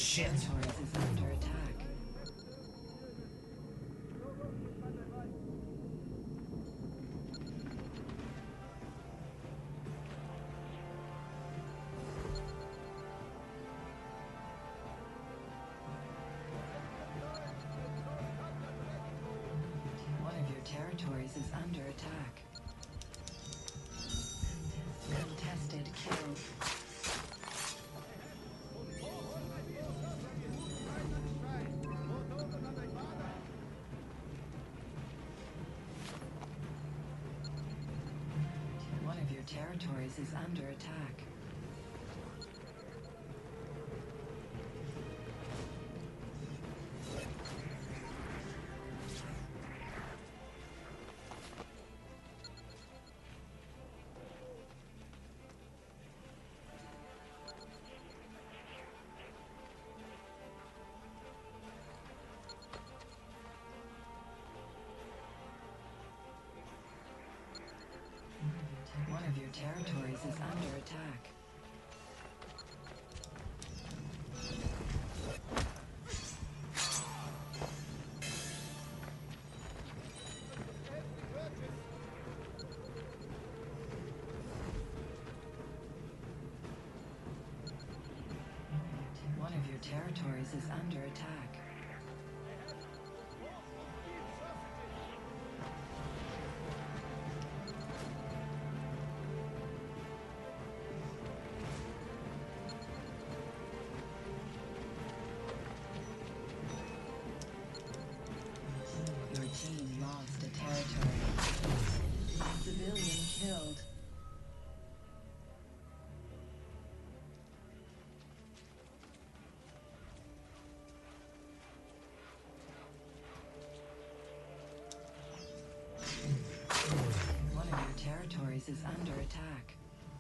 Shit. Territories is under attack. One of your territories is under attack. Contested kill. One of your territories is under attack. One of your territories is under attack. One of your territories is under attack. Your team lost a territory. Civilian killed. One of your territories is under attack.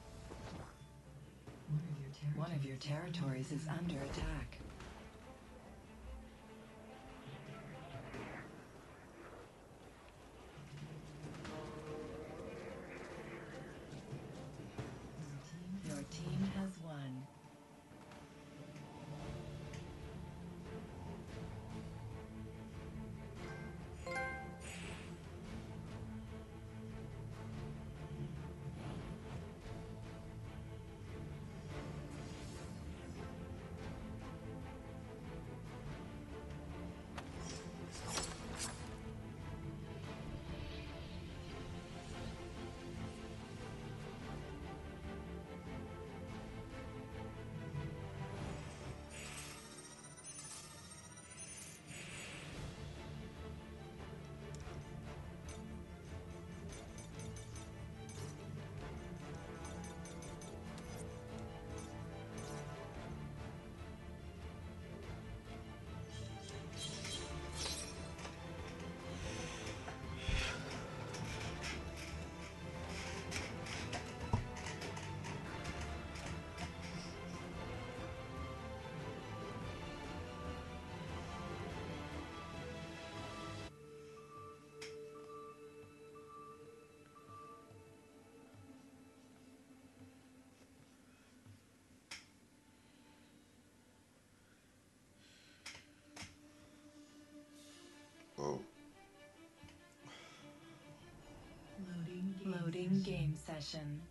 One of your territories is under attack. Your team has won. Oh. Loading game session.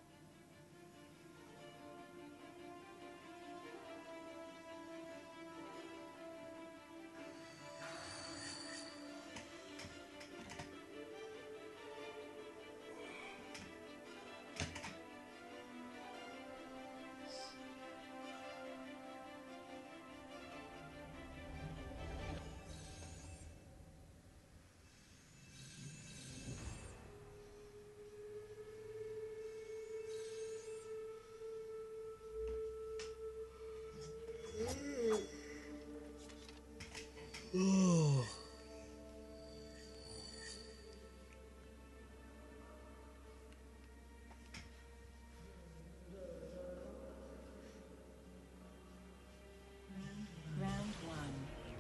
Round one.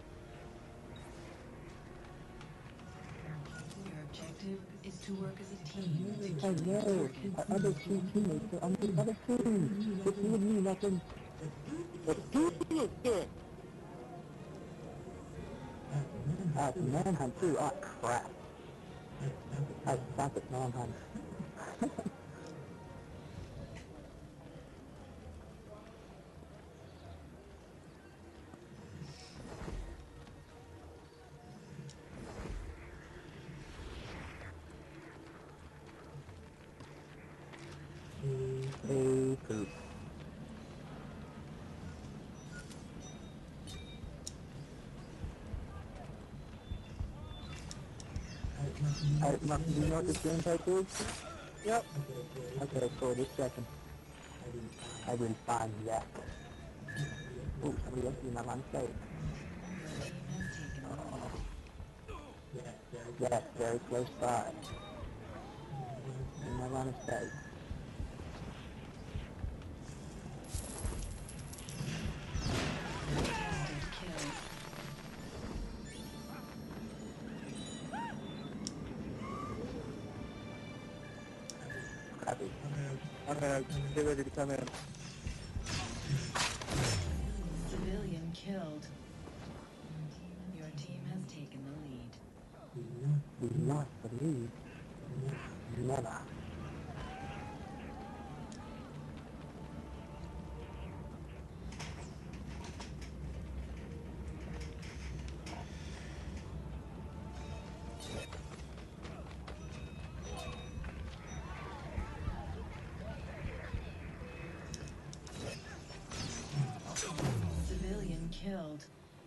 Your objective is to work as a team to I kill your know. targets. Our other two teammates are on the other team. Which would mean I can... Let's do it! It's Manhunt too. Oh crap. I suck at Manhunt. Hey, poop. Alright, Mark, do you know what this game type is? Yep. Okay, cool, just checking. I didn't find that. Ooh, somebody else is not on site. Your team has taken the lead. Yes, very close by. In my line of sight. Contested kill. Crappy. I'm gonna get ready to come in. Civilian killed. Your team has taken the lead. We lost the lead. Never. Civilian killed.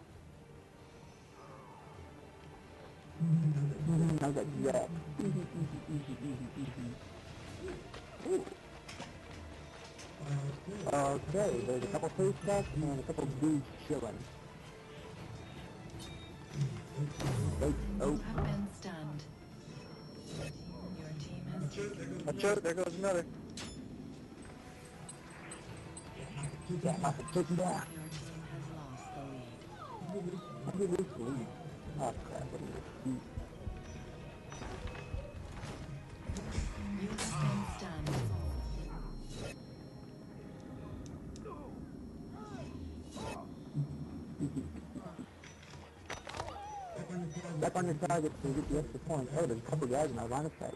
I got that. Easy, easy, easy, easy, easy. Ooh. Okay, there's a couple face stacks and a couple dudes chilling. Oh, You have been stunned. Your team has taken the Watch lead. out, there goes another. yeah, I took him down. Your team has lost the lead. I did this lead. Oh crap, what is this? You have been stunned. Back on your target to get the extra point. Oh, there's a couple guys in our line of sight.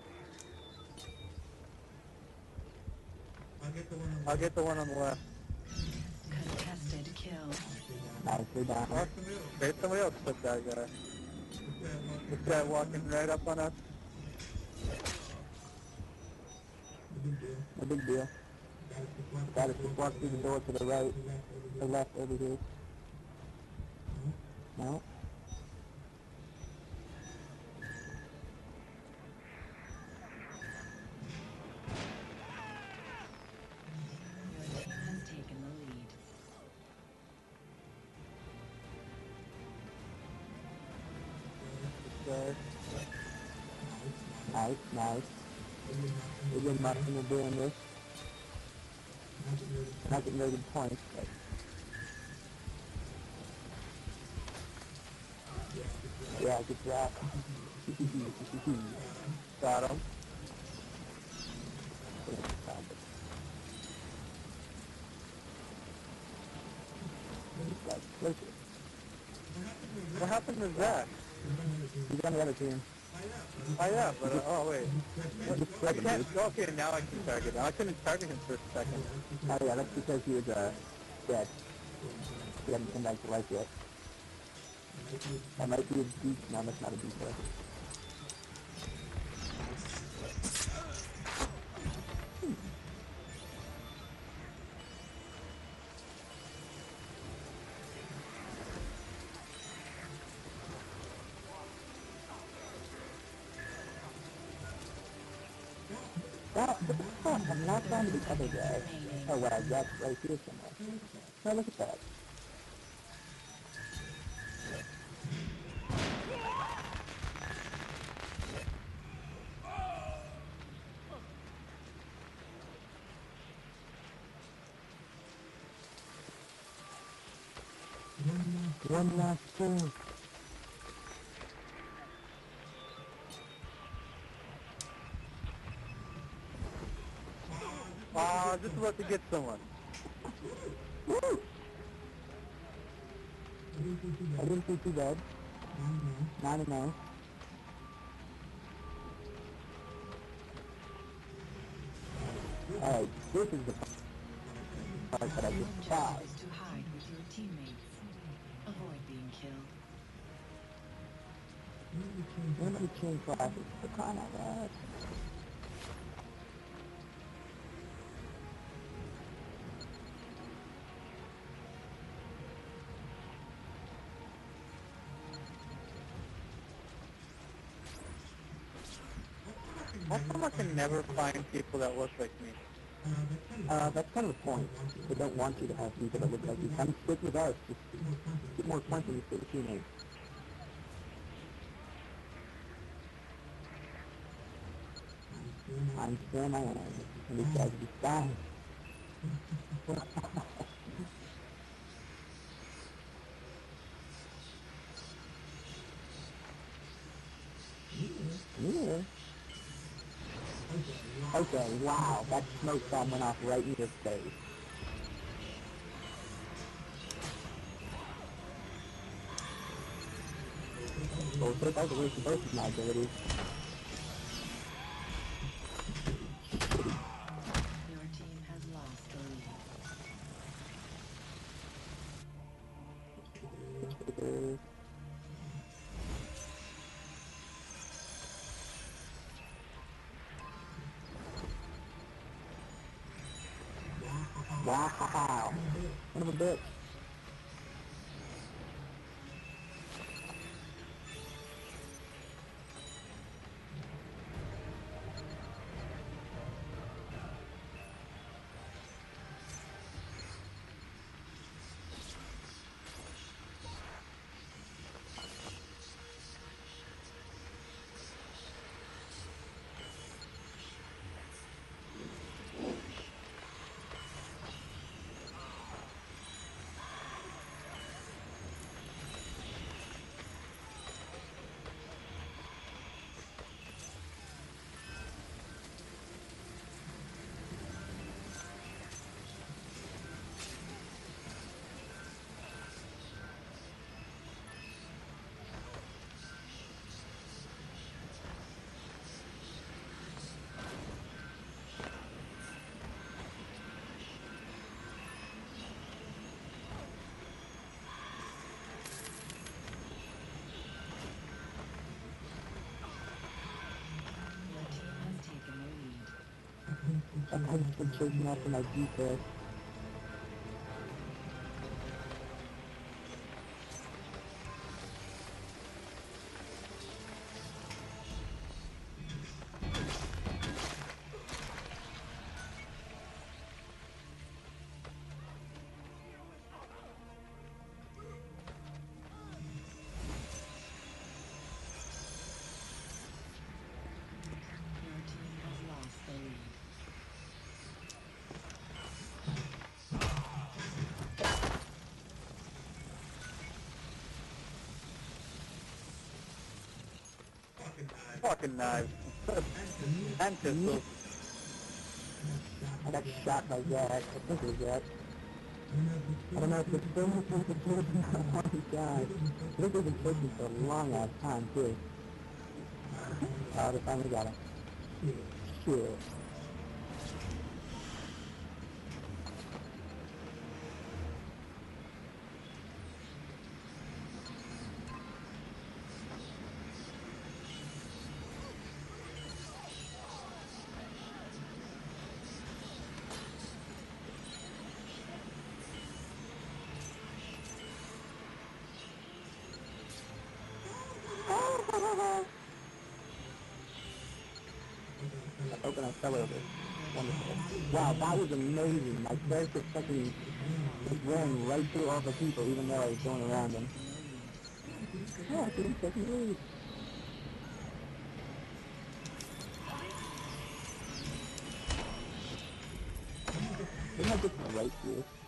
I'll get the one on the left. Contested kill. Nicely done. Okay, somebody else took that guy. This guy walking right up on us. No big deal. Gotta just walk through the door to the right, the left over here. No? Your team has taken the lead. Okay. Nice, nice. We're getting much into doing this. Not getting very good points, but yeah, good job. Got him. What happened to Zach? He's on the other team. Oh yeah, but oh wait. Just I second, can't. dude. Okay, now I can target him. I couldn't target him for a second. Oh yeah, that's because he was, dead. He hadn't come back to life yet. That might be a beast. No, that's not a beast. Oh, what the fuck? I'm locked onto the other guy. Oh wow, Jack's right here somewhere. Oh, look at that. One last thing. Just about to get someone. Woo! I didn't do too bad. 9-0. Alright, this is the part that I Your despise. job is to hide with your teammates. Avoid being killed. Nobody change classes for crying out loud. How come I can never find people that look like me? That's kind of the point. They don't want you to have people that look like you. Come stick with us. Just get more points when you stick with teammates. I'm still my own. And these guys are just dying. Yeah. Okay, wow, that smoke bomb went off right in your face. Well, so that was a waste of both of my abilities. Your team has lost the lead. Wow, son of a bitch. Your team has taken the lead. I've just been chasing after my defense. Your team has lost the lead. Fucking knives. And pistols. I got shot by Jack. I think it was Jack. I don't know if it's still with the kids or not. Oh my god. I think they've been pushing for a long ass time too. Oh, they finally got him. Shit. Open I fell over. Wonderful. Wow, that was amazing. My character fucking just ran right through all the people even though I was going around them. Yeah, I couldn't take the lead. Didn't I get to the right here?